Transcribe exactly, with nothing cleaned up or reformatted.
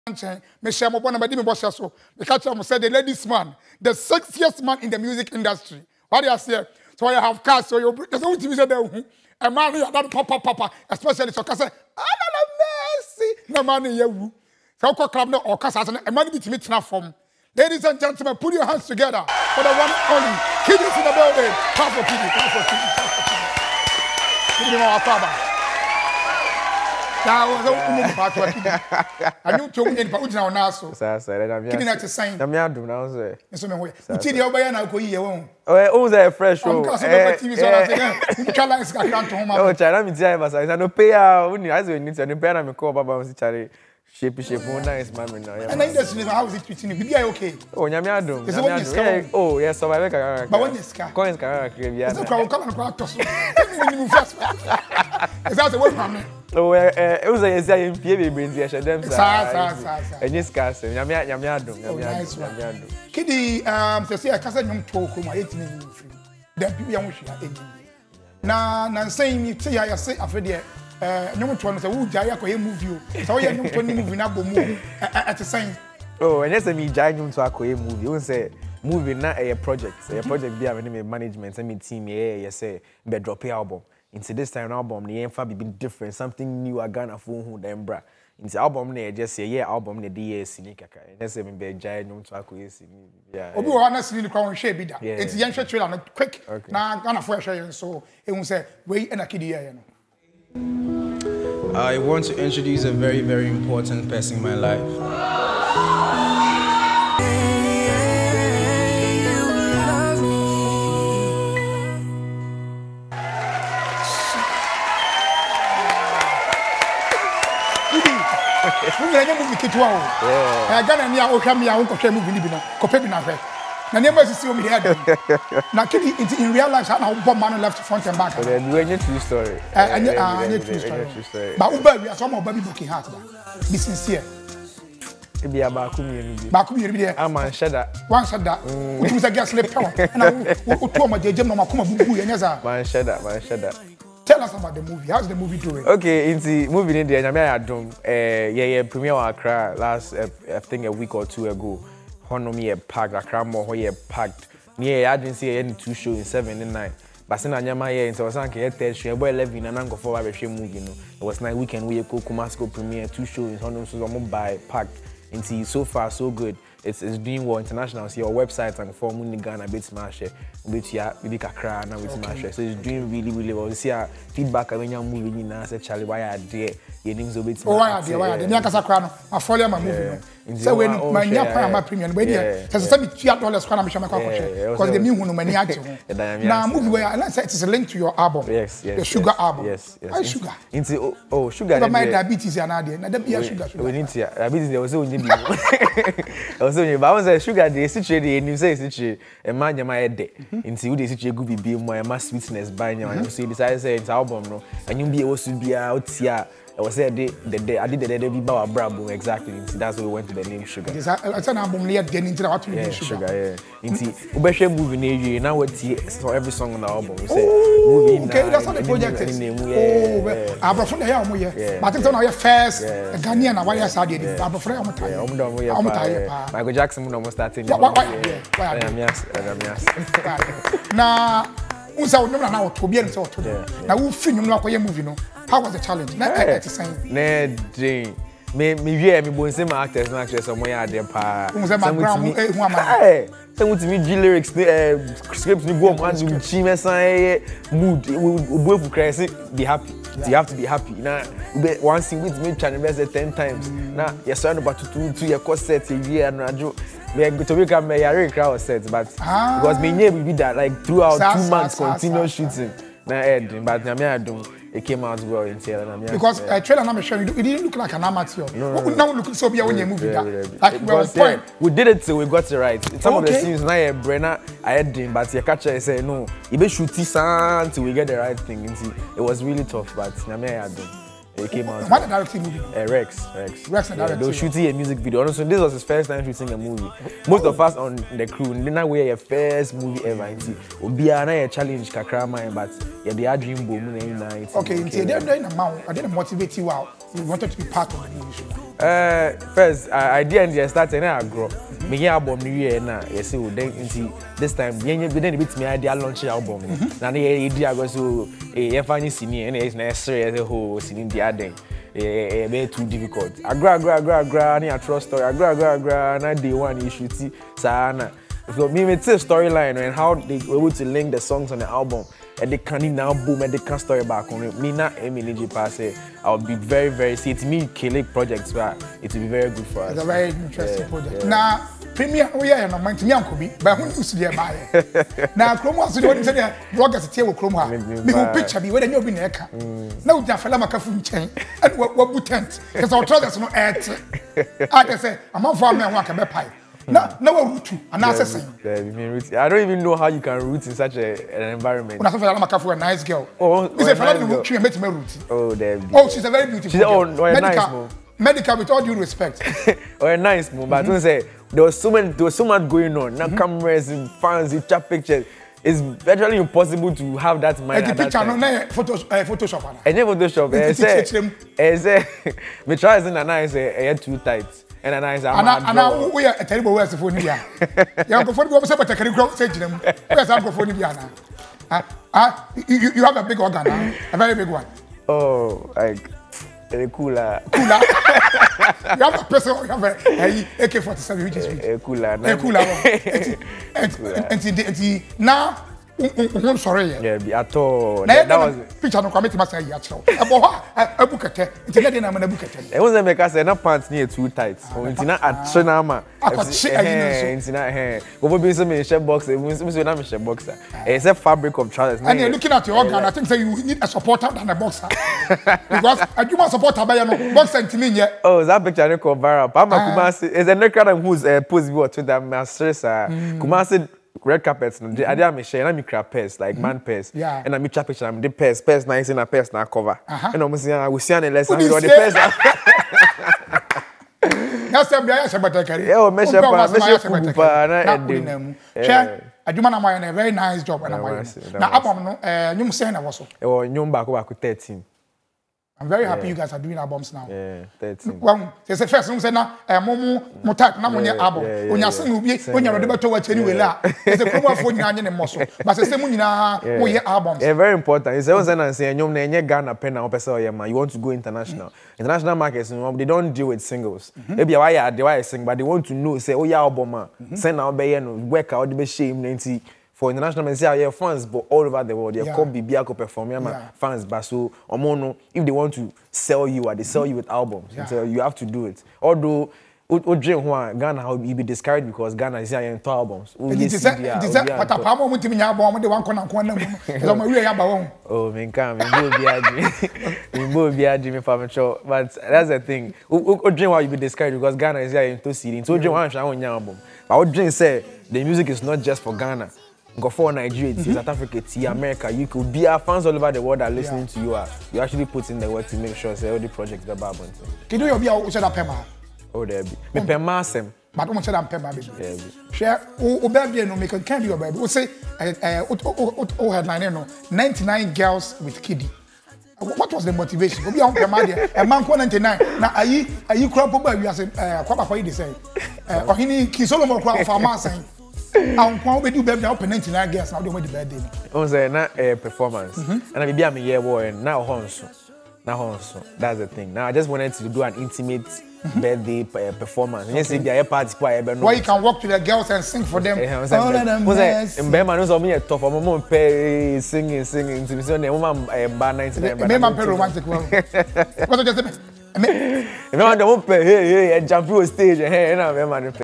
Me share my one about me boss so. The catcher said the ladies man, the sexiest man in the music industry. What do you say? So I have cars, so you there's no T V there. A man who that papa papa, especially so say, ah la mercy, no man you. So call club no or casa a man be meet na form. Ladies and gentlemen, put your hands together for the one only KIDI in the building. Clap for KIDI, clap for KIDI, clap for KIDI. Give me our father. Now, I knew to win, but which now now so. KIDI not to sign. The man do now say. So me way. You see the obey na go here won. Oh, who's fresh show? Eh, T V so na say. You chala is can't to home. Oh, China me tell you say no pay ah, we need as we need to pay na me call baba say chare. Shape shape one nice man now. And then this how is it treating you? Be okay. Oh, nyame adom. Nyame adom. Oh, yes, survive ka. But when is car? Coins ka ka bia. So come come come to so. When you first. Is that the way from me? Oh, eh, it was a say impie be bring dey share dem sa. Sa sa sa. Enye scarce. Nyame nyame adom. Nyame adom. Nyame adom. KIDI um say say kasa nyom to ko ma eighteen ni free. Dem bi ya wo hwia enyi. Na na say mi say ya say afede eh nyom to no say wo jaya ko ye movie o. So ye nyom to ni movie na bo mu at the same. Oh, and yes me jaya nyom to akoye movie. Won say movie na a project. A project be am me management and me team here you say be drop album. Into this time album, the info be different, something new. I gonna phone who them bra. Into album, they just say yeah, album the D S in kaka. That's even be giant no to ako yes. Yeah. Obi wa na sini kwa share bi da. It's yan share trailer no quick. Na gonna for share so e won say we na KIDI here no. I want to introduce a very very important person in my life. We are movie kitwa o. Eh Ghana ni a o hwa me a wo kohwe movie ni bi no. Kope bi na hwe. Na ne ma sisi o mi head. Na KIDI in real life how bomb man left front and back. We are true story. Eh anya anya true story. Ba uba wi aso ma oba bi broken heart ba. Be sincere. E bi aba ku mi enu bi. Ba ku mi enu bi there. Am man shada. One shada. O tu say gas sleep power. Na o to ma jejem no ma kuma bubu ye nya za. Man shada, man shada. Tell us about the movie. How's the movie doing? Okay, in the movie in there, nyame Adom. Eh, yeah, yeah, premiere on Accra last, uh, I think a week or two ago. Hono me a packed, Accra more ho ye packed. Me I didn't see any two shows in seven and nine. But since I nyama here, so I was saying, third show, boy eleven and I go for a movie. You know, it was night weekend we go Kumasco premiere two shows. Hono so I'm buy packed. Into so far so good. It's it's doing well international. See your website and for money Ghana bit smash it. Bit ya maybe kakra na bit smash it. So it's doing really really well. You see our feedback when you movie ni na say Charlie why are there? Your name's a bit smash. Oh why are there? Why are there? Me akasa kra no. I follow my movie no. So when my nya pa my premium but there. So say me two dollars kra na me share my kwa kwa. Because the me hu no mani age ho. Na movie where I say it's a link to your album. Yes, yes. The Sugar album. Yes, yes. Why Sugar? Into oh Sugar. But my diabetes ya na there. Na dem be sugar sugar. We need to diabetes there was only be. So but I was say sugar dey situate dey nim say situate e ma nyama e de nti we dey situate go bibi mo e ma sweetness by nyama so decide say it's album no anyum bi e wosu bia otia I was say the the I did the the bi ba brabo exactly nti that's why we went to the name Sugar. It's an album layer get into what we name Sugar. Yeah, nti we be share movie na you now what so every song on the album we say movie in okay that's how the project is. Oh abafo na ya omo ye but I think now you first Ghanaian na why you say dey abafo ya omo tie omo do omo ye pa Michael Jackson no omo starting why why na unsa onum na na oto bi en say oto na wo fi nyum na akoye movie no how was the challenge na at the same na dream me me wie me bon say my actors na actors omo ya dey pa some with me hu ama eh some with me G lyrics eh script ni go man do chi me san mood obuefu cry say be happy you have to be happy na one scene with me channel best ten times na you surround about to to your concert you and ajo we go to make am yare crowd set but ah. Because me nye we be that like throughout sa, two sa, months sa, continuous sa, shooting na end but nyame adom it came out well in Taylor na me because a uh, trailer na me show you it didn't look like an amateur no, what would now look so be when you movie that like well point we did it till we got it right some okay. Of the scenes na e Brenna I had dream but you catch say no e be shoot it till we get the right thing it was really tough but nyame adom It came out. What directing movie? Uh, Rex. Rex. Rex and yeah, they were shooting a music video. Also, this was his first time shooting a movie. Most oh. of us on the crew, didn't we your first movie ever. Be a challenge, kakrama, but yeah, they are dream boom. Okay, okay. They're doing a mount. I didn't motivate you out. You wanted to be part of the movie. Uh, first, I, I didn't just start and I grow. Me hear album new year now. Yes, so then until this time, we didn't beat me idea launch album. Now the idea goes to a funny senior and it's necessary as a whole singing the Adom. Eh, very too difficult. I gra gra gra gra. I need a trust story. I gra gra gra. And I day one issue see Sana. So me me tell storyline and how they were able to link the songs on the album. And they can now boom and they can story back on it. Me not Emily pass it. I'll be very very see it's me killing projects where it will be very good for us. It's a very interesting yeah, project. Yeah. Now premier we are no man to me anko bi but who used to be buy. Now Chrome was the say the bloggers tie wo Chrome ha. Me who picture bi whether you be na eka. Na we fella makafui nchen and we butent because our trousers no earth. I can say I'm on for me who can be pie. No, no root and that's I don't even know how you can root in such a, an environment. When I saw Makafui, a nice girl. Oh, is a fellow who she met me root. Oh, damn. Oh, she's a very beautiful. She's oh, no, a nice move. Medical, with all due respect. Oh, a nice move. But I don't say there was so many, there was so much going on. Now cameras and fans, you chat pictures. It's virtually impossible to have that mind. And the picture, no, no, Photoshop. And then Photoshop. I say, I say, me try isn't a nice, I too tight. And then I say, and now we are a terrible way to phone here. You go for the website, but I can grow stage them. Where's our phone here now? Ah, you have a big organ, a very big one. Oh, like a cooler. Cooler. You have a person, you have a A K forty-seven, which is a cooler. A cooler. And now. I'm sorry. Yeah, be at all. That, that was picture no committee must say yachro. Abo a bukete. It's not na na bukete. E won say make us say na pants near too tight. So it's not at na ma. It's not here. Go be say me share box, we say na me share boxer. It's a fabric of trousers. And you're looking at your organ, I think say you need a supporter than a boxer. Because I do want supporter by no boxer ntimi nye. Oh, that picture no go viral. Pa ma Kumasi is a necker who's post view to that master sir. Kumasi red carpets, no. I did me share, and I crap pairs like man pairs. Yeah. And I me chat picture, I'm the pairs, pairs nice in a pairs now cover. And I'm saying I will see an lesson. I the pairs. That's the idea. Shabbat carry. Yeah, me share, me share kupa na edem. Share. Adom na a very nice job and I'm now album no. Eh, you say na waso. Eh, oh, nyum baako baako thirteen. I'm very happy yeah. you guys are doing albums now. Yeah, thirteen. Well, there's a first one say na eh mo mo type na mo nye album. Onya sing obi, onya rode beto wa cheni we la. There's a promo for nyina anye ne moso. But say mo nyina mo ye albums. Yeah, very important. It's always say say nyom na enye Ghana pen na opese oye man. You want to go international. Mm. International markets, they don't deal with singles. Maybe why you dey why sing, but they want to know say oh yeah album man. Send na obey no work out the be shame ninety. For international men, say, yeah, fans, but all over the world, they yeah. come be biako perform, yeah, yeah. fans, but so, omono, if they want to sell you, or they sell you with albums, yeah. so you have to do it. Although, Ghana, how you be discouraged because Ghana is here in two albums. It is but a palm with me, I want the one corner corner. Oh, me come, me go be a dream, me go be a dream for me show. But that's the thing. Dream why you be discouraged because Ghana is here in two cities. So dream one shall on your album. But what dream say the music is not just for Ghana. Go for Nigeria, mm-hmm. South Africa, T, America, you could be our fans all over the world are listening yeah. to you. Are you actually put in the work to make sure say all the projects that are happening. Can you be a share that pema? Oh, there be. Me pema sem. But don't share that pema, baby. Yeah. Share. Oh, baby, no make can be your baby. We say, uh, oh, oh, headline no. ninety-nine girls with KIDI. What was the motivation? Go be on pema there. A man ninety-nine. Now, are you are you crop over? You are saying, uh, kwapa for you they say. Uh, or he kisolo mo crop for man saying. I'm going to do baby now. ninety-nine girls now. They want the birthday. On say na performance. And I be am here boy now honso. Now honso. That's the thing. Now I just wanted to do an intimate birthday performance. You see the party where you can walk to the girls and sing for them. All of them. Mbema no so me tough. I'm mom pay singing singing to me so na mom ba ninety-nine. Mbema pay romantic one. What do you say? Mbema dey mom pay hey hey jump through stage hey na mbema